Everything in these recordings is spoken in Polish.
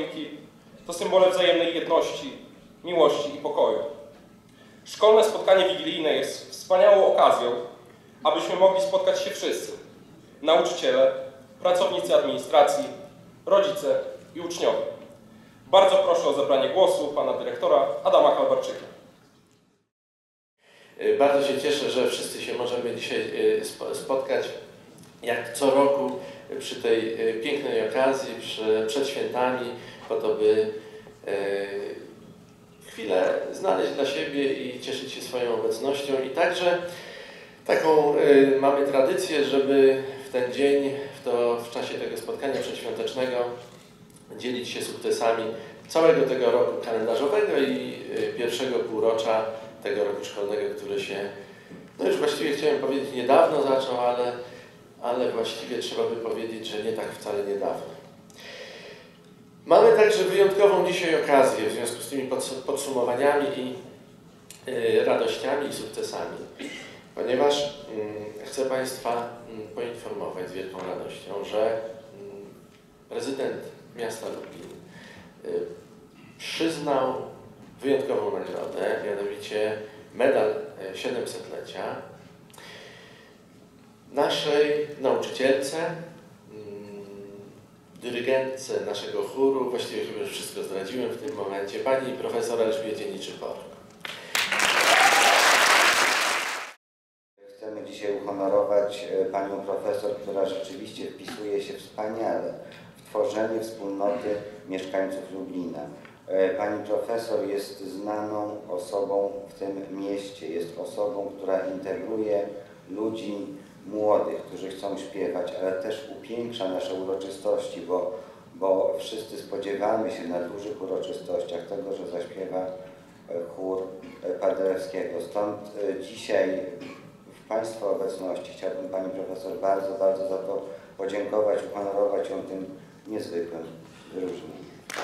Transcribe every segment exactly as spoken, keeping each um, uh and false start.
choinki to symbole wzajemnej jedności, miłości i pokoju. Szkolne spotkanie wigilijne jest wspaniałą okazją, abyśmy mogli spotkać się wszyscy. Nauczyciele, pracownicy administracji, rodzice i uczniowie. Bardzo proszę o zabranie głosu pana dyrektora Adama Kalbarczyka. Bardzo się cieszę, że wszyscy się możemy dzisiaj spotkać, jak co roku, przy tej pięknej okazji, przy, przed świętami, po to, by chwilę znaleźć dla siebie i cieszyć się swoją obecnością. I także taką mamy tradycję, żeby w ten dzień, w, to, w czasie tego spotkania przedświątecznego dzielić się sukcesami całego tego roku kalendarzowego i pierwszego półrocza tego roku szkolnego, który się, no już właściwie chciałem powiedzieć niedawno zaczął, ale, ale właściwie trzeba by powiedzieć, że nie tak wcale niedawno. Mamy także wyjątkową dzisiaj okazję w związku z tymi podsumowaniami i y, radościami i sukcesami, ponieważ y, chcę Państwa y, poinformować z wielką radością, że y, prezydent miasta Lublin y, przyznał wyjątkową nagrodę, mianowicie medal siedemsetlecia naszej nauczycielce, dyrygentce naszego chóru, właściwie chyba już wszystko zdradziłem w tym momencie, pani profesor Elżbiecie Niczypor. Chcemy dzisiaj uhonorować panią profesor, która rzeczywiście wpisuje się wspaniale w tworzenie wspólnoty mieszkańców Lublina. Pani profesor jest znaną osobą w tym mieście, jest osobą, która integruje ludzi młodych, którzy chcą śpiewać, ale też upiększa nasze uroczystości, bo, bo wszyscy spodziewamy się na dużych uroczystościach tego, że zaśpiewa chór Paderewskiego. Stąd dzisiaj w Państwa obecności chciałbym pani profesor bardzo, bardzo za to podziękować, uhonorować ją tym niezwykłym wyróżnieniem.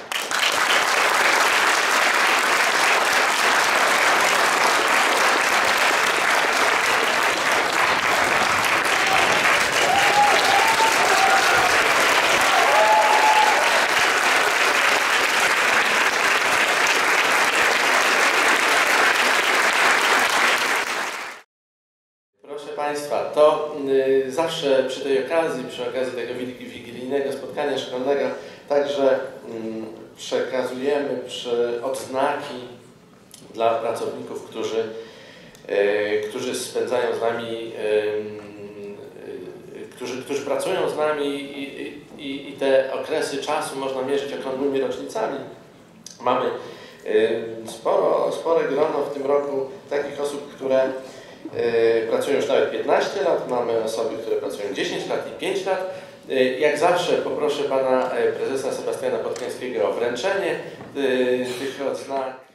Państwa, to y, zawsze przy tej okazji, przy okazji tego wigilijnego spotkania szkolnego, także y, przekazujemy przy odznaki dla pracowników, którzy, y, którzy spędzają z nami, y, y, którzy, którzy pracują z nami i, i, i te okresy czasu można mierzyć okrągłymi rocznicami. Mamy y, sporo, spore grono w tym roku takich osób, które Yy, pracują już nawet piętnaście lat, mamy osoby, które pracują dziesięć lat i pięć lat. Yy, jak zawsze poproszę pana yy, prezesa Sebastiana Podkańskiego o wręczenie yy, tych odznak.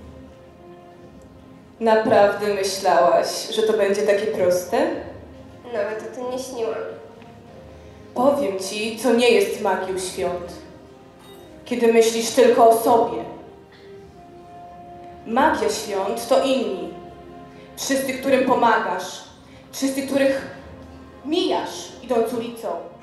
Naprawdę myślałaś, że to będzie takie proste? Nawet o tym nie śniłam. Powiem ci, co nie jest magią świąt. Kiedy myślisz tylko o sobie. Magia świąt to inni. Wszyscy, którym pomagasz. Wszyscy, których mijasz, idąc ulicą.